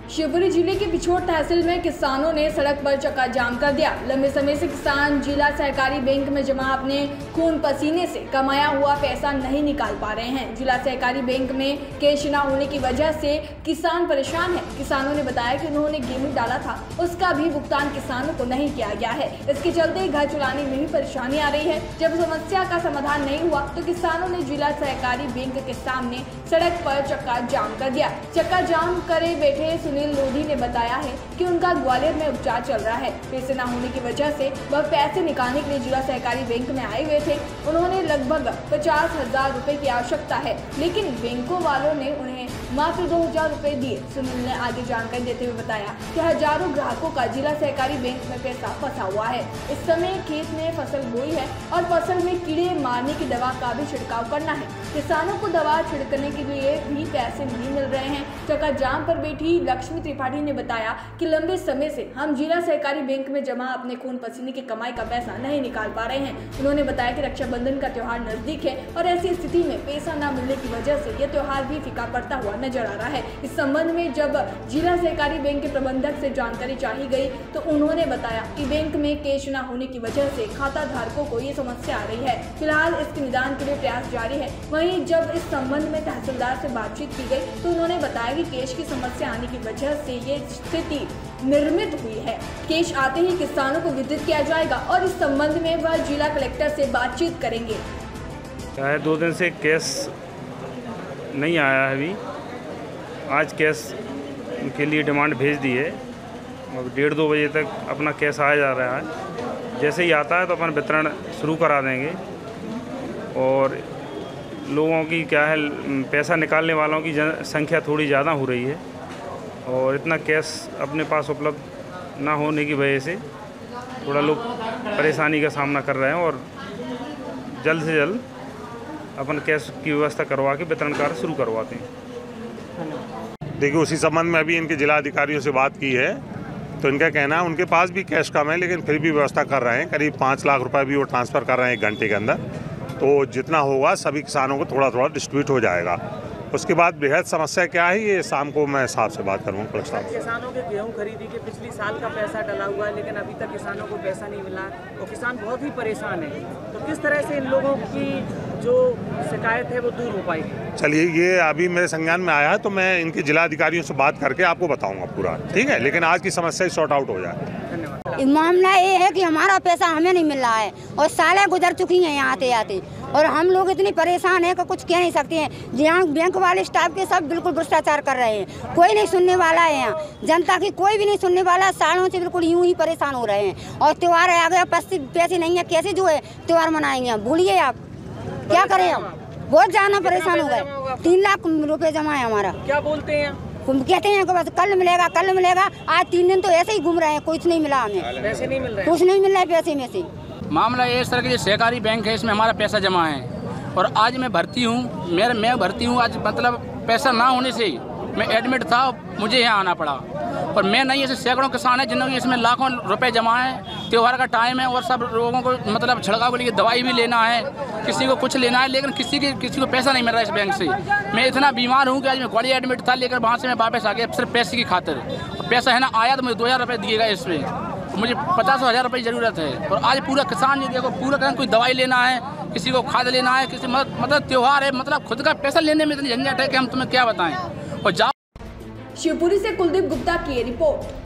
शिवपुरी जिले के पिछोर तहसील में किसानों ने सड़क पर चक्का जाम कर दिया। लंबे समय से किसान जिला सहकारी बैंक में जमा अपने खून पसीने से कमाया हुआ पैसा नहीं निकाल पा रहे हैं। जिला सहकारी बैंक में कैश न होने की वजह से किसान परेशान है। किसानों ने बताया कि उन्होंने गेहूं डाला था, उसका भी भुगतान किसानों को नहीं किया गया है। इसके चलते घर चलाने में भी परेशानी आ रही है। जब समस्या का समाधान नहीं हुआ तो किसानों ने जिला सहकारी बैंक के सामने सड़क पर चक्का जाम कर दिया। चक्का जाम करे बैठे सुनील लोधी ने बताया है कि उनका ग्वालियर में उपचार चल रहा है। पैसे न होने की वजह से वह पैसे निकालने के लिए जिला सहकारी बैंक में आए हुए थे। उन्होंने लगभग 50,000 रुपए की आवश्यकता है, लेकिन बैंकों वालों ने उन्हें मात्र 2,000 रुपए दिए। सुनील ने आगे जानकारी देते हुए बताया कि हजारों ग्राहकों का जिला सहकारी बैंक में पैसा फंसा हुआ है। इस समय खेत में फसल बोई है और फसल में कीड़े मारने की दवा का भी छिड़काव करना है। किसानों को दवा छिड़कने के लिए भी पैसे नहीं मिल रहे हैं। चक्का जाम पर बैठी लक्ष्मी त्रिपाठी ने बताया कि लंबे समय से हम जिला सहकारी बैंक में जमा अपने खून पसीने की कमाई का पैसा नहीं निकाल पा रहे हैं। उन्होंने बताया कि रक्षाबंधन का त्योहार नजदीक है और ऐसी स्थिति में पैसा न मिलने की वजह से यह त्योहार भी फीका पड़ता हुआ नजर आ रहा है। इस संबंध में जब जिला सहकारी बैंक के प्रबंधक से जानकारी चाही गई तो उन्होंने बताया कि बैंक में कैश न होने की वजह से खाता धारकों को ये समस्या आ रही है। फिलहाल इसके निदान के लिए प्रयास जारी है। वहीं जब इस संबंध में तहसीलदार से बातचीत की गई तो उन्होंने बताया कि कैश की समस्या आने की वजह से ये स्थिति निर्मित हुई है। कैश आते ही किसानों को वितरित किया जाएगा और इस संबंध में वह जिला कलेक्टर से बातचीत करेंगे। 2 दिन से कैश नहीं आया है। अभी आज कैश के लिए डिमांड भेज दी है और 1:30-2 बजे तक अपना कैश आया जा रहा है। जैसे ही आता है तो अपन वितरण शुरू करा देंगे। और लोगों की क्या है, पैसा निकालने वालों की संख्या थोड़ी ज़्यादा हो रही है और इतना कैश अपने पास उपलब्ध ना होने की वजह से थोड़ा लोग परेशानी का सामना कर रहे हैं और जल्द से जल्द अपन कैश की व्यवस्था करवा के वितरण कार्य शुरू करवाते हैं। देखिए, उसी संबंध में अभी इनके जिला अधिकारियों से बात की है तो इनका कहना है उनके पास भी कैश कम है, लेकिन फिर भी व्यवस्था कर रहे हैं। करीब 5 लाख रुपए भी वो ट्रांसफ़र कर रहे हैं 1 घंटे के अंदर। तो जितना होगा सभी किसानों को थोड़ा थोड़ा डिस्ट्रीब्यूट हो जाएगा। उसके बाद बेहद समस्या क्या है ये शाम को मैं साहब से बात करूँगा, कलेक्टर साहब। किसानों के गेहूं खरीदी के पिछली साल का पैसा डला हुआ है, लेकिन अभी तक किसानों को पैसा नहीं मिला और किसान बहुत ही परेशान है। तो किस तरह से इन लोगों की जो शिकायत है वो दूर हो पाएगी? चलिए, ये अभी मेरे संज्ञान में आया है तो मैं इनके जिला अधिकारियों से बात करके आपको बताऊँगा पूरा, ठीक है? लेकिन आज की समस्या सॉर्ट आउट हो जाए। मामला ये है कि हमारा पैसा हमें नहीं मिल रहा है और सालें गुजर चुकी हैं यहाँ आते आते और हम लोग इतनी परेशान हैं कि कुछ कह नहीं सकते हैं। यहाँ बैंक वाले स्टाफ के सब बिल्कुल भ्रष्टाचार कर रहे हैं, कोई नहीं सुनने वाला है। यहाँ जनता की कोई भी नहीं सुनने वाला, सालों से बिल्कुल यूं ही परेशान हो रहे हैं। और त्यौहार आ गया, पैसे नहीं है, कैसे जो है त्यौहार मनाएंगे? भूलिए आप, क्या करें? हम बहुत ज्यादा परेशान हो गए। 3 लाख रुपए जमा है हमारा। क्या बोलते हैं? कहते हैं कि बस कल मिलेगा, कल मिलेगा। आज 3 दिन तो ऐसे ही घूम रहे हैं, कुछ नहीं मिला हमें। पैसे नहीं मिल रहे, कुछ नहीं मिल रहा है पैसे में से। मामला ये इस तरह की सहकारी बैंक है, इसमें हमारा पैसा जमा है और आज मैं भर्ती हूँ। मैं भर्ती हूँ आज, मतलब पैसा ना होने से मैं एडमिट था, मुझे यहाँ आना पड़ा। और मैं नहीं, ऐसे सैकड़ों किसान हैं जिन्होंने इसमें लाखों रुपए जमा है। त्योहार का टाइम है और सब लोगों को मतलब छिड़काव के लिए दवाई भी लेना है, किसी को कुछ लेना है, लेकिन किसी को पैसा नहीं मिल रहा है इस बैंक से। मैं इतना बीमार हूँ कि आज मैं ग्वालियर एडमिट था, लेकर वहाँ से मैं वापस आ गया सिर्फ पैसे की खातिर। पैसा है ना आया तो मुझे 2,000 रुपये दिएगा इसमें, तो मुझे 50,000 रुपये की ज़रूरत है। और आज पूरा किसान ये देखो, पूरा किसान कोई दवाई लेना है, किसी को खाद लेना है, किसी मतलब त्योहार है, मतलब खुद का पैसा लेने में इतनी झंझट है कि हम तुम्हें क्या बताएं। और शिवपुरी से कुलदीप गुप्ता की रिपोर्ट।